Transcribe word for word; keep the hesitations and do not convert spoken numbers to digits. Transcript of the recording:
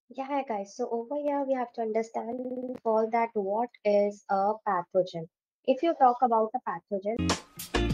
Yeah, hi guys. So over here we have to understand for that what is a pathogen. If you talk about a pathogen,